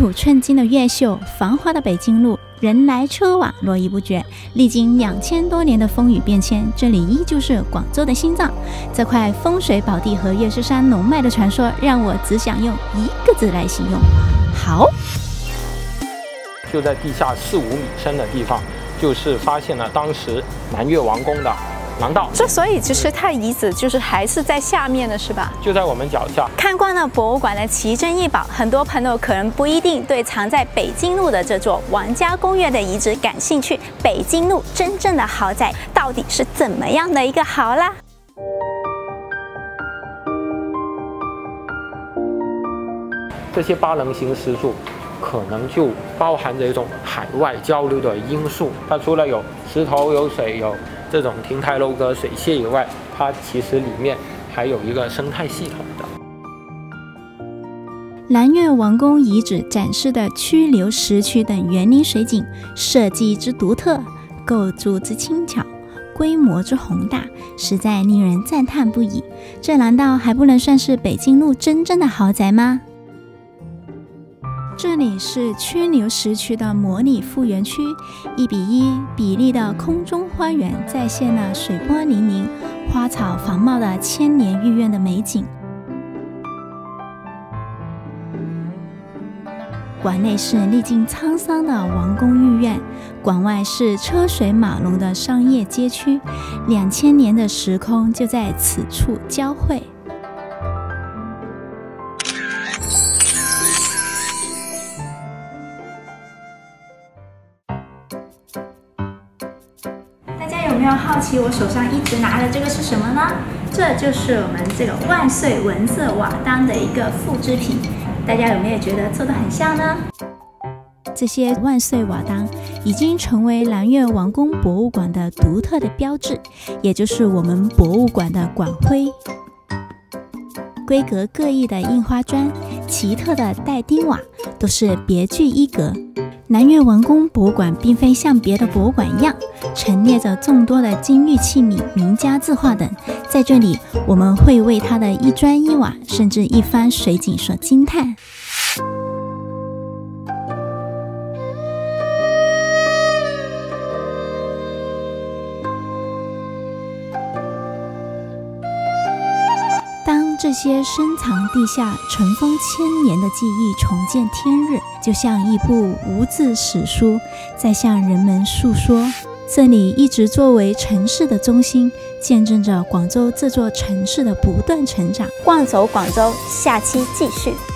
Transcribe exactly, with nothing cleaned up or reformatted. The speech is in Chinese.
土寸金的越秀，繁华的北京路，人来车往，络绎不绝。历经两千多年的风雨变迁，这里依旧是广州的心脏。这块风水宝地和岳尸山龙脉的传说，让我只想用一个字来形容：好。 就在地下四五米深的地方，就是发现了当时南越王宫的廊道。 这所以其实它遗址就是还是在下面的，是吧？ 就在我们脚下。 看惯了博物馆的奇珍异宝，很多朋友可能不一定对藏在北京路的这座王家公园的遗址感兴趣。北京路真正的豪宅到底是怎么样的一个豪啦？ 这些巴棱形石柱可能就包含着一种海外交流的因素。它除了有石头、有水、有这种亭台楼阁、水榭以外，它其实里面还有一个生态系统的。 南越王宫遗址展示的曲流石渠等园林水景，设计之独特，构筑之轻巧，规模之宏大，实在令人赞叹不已。这难道还不能算是北京路真正的豪宅吗？这里是曲流石渠的模拟复原区，一比一比例的空中花园再现了水波粼粼、花草繁茂的千年御苑的美景。馆内是历经沧桑的王宫御苑，馆外是车水马龙的商业街区，两千年的时空就在此处交汇。有没有好奇我手上一直拿的这个是什么呢？这就是我们这个万岁文色瓦当的一个复制品，大家有没有觉得做得很像呢？这些万岁瓦当已经成为南越王宫博物馆的独特的标志，也就是我们博物馆的馆徽。规格各异的印花砖、奇特的带钉瓦，都是别具一格。南越王宫博物馆并非像别的博物馆一样陈列着众多的金玉器皿、名家字画等，在这里我们会为它的一砖一瓦甚至一番水景所惊叹。当这些深藏地下、尘封千年的记忆重见天日，就像一部无字史书在向人们诉说。这里一直作为城市的中心，见证着广州这座城市的不断成长。 逛走广州，下期继续。